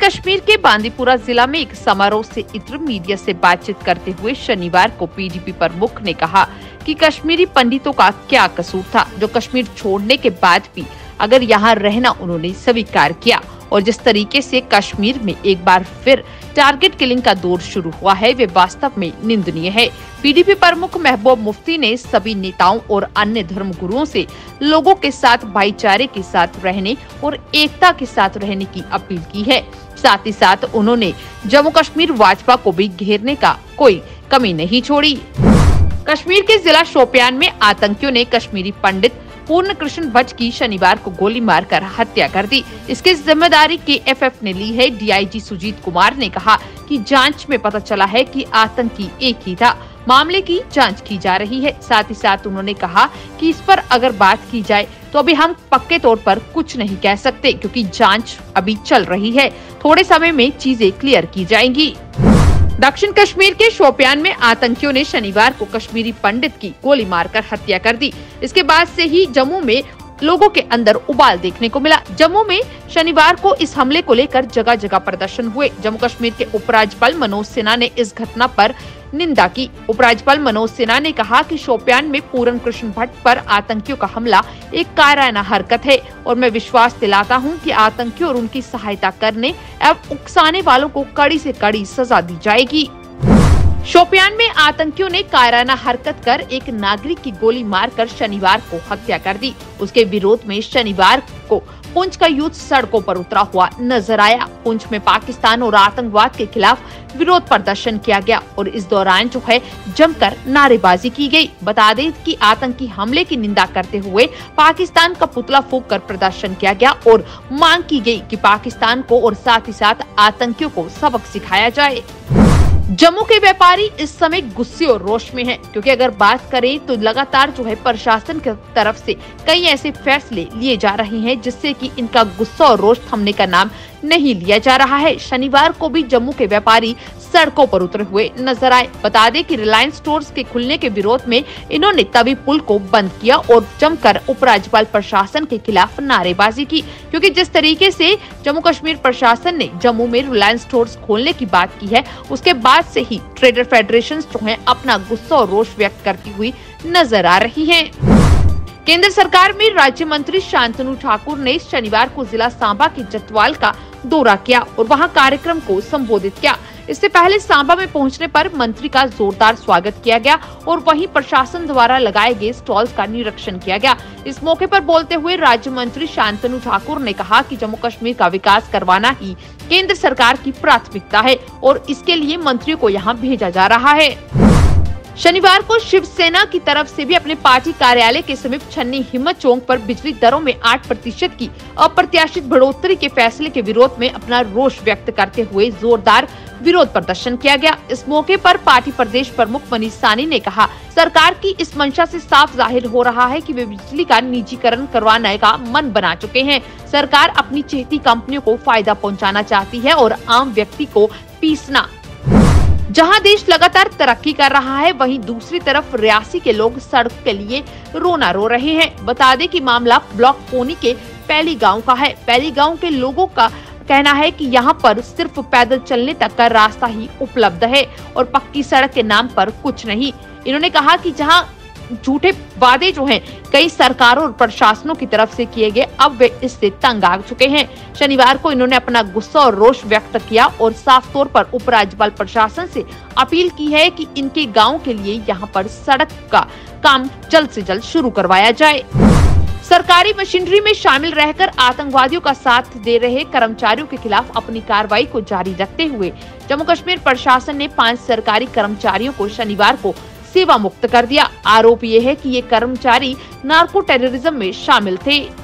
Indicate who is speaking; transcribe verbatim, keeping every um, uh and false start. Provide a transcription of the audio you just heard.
Speaker 1: कश्मीर के बांदीपुरा जिला में एक समारोह से इतर मीडिया से बातचीत करते हुए शनिवार को पीडीपी प्रमुख ने कहा कि कश्मीरी पंडितों का क्या कसूर था, जो कश्मीर छोड़ने के बाद भी अगर यहाँ रहना उन्होंने स्वीकार किया। और जिस तरीके से कश्मीर में एक बार फिर टारगेट किलिंग का दौर शुरू हुआ है, वे वास्तव में निंदनीय है। पीडीपी प्रमुख महबूब मुफ्ती ने सभी नेताओं और अन्य धर्म गुरुओं से लोगों के साथ भाईचारे के साथ रहने और एकता के साथ रहने की अपील की है। साथ ही साथ उन्होंने जम्मू कश्मीर भाजपा को भी घेरने का कोई कमी नहीं छोड़ी। कश्मीर के जिला शोपियान में आतंकियों ने कश्मीरी पंडित पूर्ण कृष्ण भट्ट की शनिवार को गोली मारकर हत्या कर दी। इसकी जिम्मेदारी के एफ एफ ने ली है। डीआईजी सुजीत कुमार ने कहा कि जांच में पता चला है कि आतंकी एक ही था। मामले की जांच की जा रही है। साथ ही साथ उन्होंने कहा कि इस पर अगर बात की जाए तो अभी हम पक्के तौर पर कुछ नहीं कह सकते, क्योंकि जांच अभी चल रही है। थोड़े समय में चीजें क्लियर की जाएंगी। दक्षिण कश्मीर के शोपियान में आतंकियों ने शनिवार को कश्मीरी पंडित की गोली मारकर हत्या कर दी। इसके बाद से ही जम्मू में लोगों के अंदर उबाल देखने को मिला। जम्मू में शनिवार को इस हमले को लेकर जगह जगह प्रदर्शन हुए। जम्मू कश्मीर के उपराज्यपाल मनोज सिन्हा ने इस घटना पर निंदा की। उपराज्यपाल मनोज सिन्हा ने कहा कि शोपियान में पूर्ण कृष्ण भट्ट पर आतंकियों का हमला एक कायराना हरकत है और मैं विश्वास दिलाता हूं कि आतंकियों और उनकी सहायता करने एवं उकसाने वालों को कड़ी से कड़ी सजा दी जाएगी। शोपियान में आतंकियों ने कायराना हरकत कर एक नागरिक की गोली मारकर शनिवार को हत्या कर दी। उसके विरोध में शनिवार को पुंछ का यूथ सड़कों पर उतरा हुआ नजर आया। पुंछ में पाकिस्तान और आतंकवाद के खिलाफ विरोध प्रदर्शन किया गया और इस दौरान जो है जमकर नारेबाजी की गई। बता दें कि आतंकी हमले की निंदा करते हुए पाकिस्तान का पुतला फूंक कर प्रदर्शन किया गया और मांग की गई कि पाकिस्तान को और साथ ही साथ आतंकियों को सबक सिखाया जाए। जम्मू के व्यापारी इस समय गुस्से और रोष में हैं, क्योंकि अगर बात करें तो लगातार जो है प्रशासन की तरफ से कई ऐसे फैसले लिए जा रहे हैं जिससे कि इनका गुस्सा और रोष थमने का नाम नहीं लिया जा रहा है। शनिवार को भी जम्मू के व्यापारी सड़कों पर उतरे हुए नजर आए। बता दें कि रिलायंस स्टोर्स के खुलने के विरोध में इन्होंने तभी पुल को बंद किया और जमकर उपराज्यपाल प्रशासन के खिलाफ नारेबाजी की, क्योंकि जिस तरीके से जम्मू कश्मीर प्रशासन ने जम्मू में रिलायंस स्टोर्स खोलने की बात की है, उसके बाद से ही ट्रेडर फेडरेशन जो है अपना गुस्सा और रोष व्यक्त करती हुई नजर आ रही है। केंद्र सरकार में राज्य मंत्री शांतनु ठाकुर ने शनिवार को जिला सांबा के जतवाल का दौरा किया और वहां कार्यक्रम को संबोधित किया। इससे पहले सांबा में पहुंचने पर मंत्री का जोरदार स्वागत किया गया और वहीं प्रशासन द्वारा लगाए गए स्टॉल्स का निरीक्षण किया गया। इस मौके पर बोलते हुए राज्य मंत्री शांतनु ठाकुर ने कहा कि जम्मू कश्मीर का विकास करवाना ही केंद्र सरकार की प्राथमिकता है और इसके लिए मंत्रियों को यहाँ भेजा जा रहा है। शनिवार को शिवसेना की तरफ से भी अपने पार्टी कार्यालय के समीप छन्नी हिम्मत चौक पर बिजली दरों में आठ प्रतिशत की अप्रत्याशित बढ़ोतरी के फैसले के विरोध में अपना रोष व्यक्त करते हुए जोरदार विरोध प्रदर्शन किया गया। इस मौके पर पार्टी प्रदेश प्रमुख मनीष साहनी ने कहा, सरकार की इस मंशा से साफ जाहिर हो रहा है कि वे बिजली का निजीकरण करवाने का मन बना चुके हैं। सरकार अपनी चहेती कंपनियों को फायदा पहुँचाना चाहती है और आम व्यक्ति को पीसना। जहां देश लगातार तरक्की कर रहा है, वहीं दूसरी तरफ रियासी के लोग सड़क के लिए रोना रो रहे हैं। बता दें कि मामला ब्लॉक पोनी के पैली गांव का है। पैली गांव के लोगों का कहना है कि यहां पर सिर्फ पैदल चलने तक का रास्ता ही उपलब्ध है और पक्की सड़क के नाम पर कुछ नहीं। इन्होंने कहा कि जहां झूठे वादे जो हैं कई सरकारों और प्रशासनों की तरफ से किए गए, अब वे इससे तंग आ चुके हैं। शनिवार को इन्होंने अपना गुस्सा और रोष व्यक्त किया और साफ तौर पर उपराज्यपाल प्रशासन से अपील की है कि इनके गांव के लिए यहां पर सड़क का काम जल्द से जल्द शुरू करवाया जाए। सरकारी मशीनरी में शामिल रहकर आतंकवादियों का साथ दे रहे कर्मचारियों के खिलाफ अपनी कार्रवाई को जारी रखते हुए जम्मू कश्मीर प्रशासन ने पाँच सरकारी कर्मचारियों को शनिवार को सेवा मुक्त कर दिया। आरोप ये है कि ये कर्मचारी नार्को टेररिज्म में शामिल थे।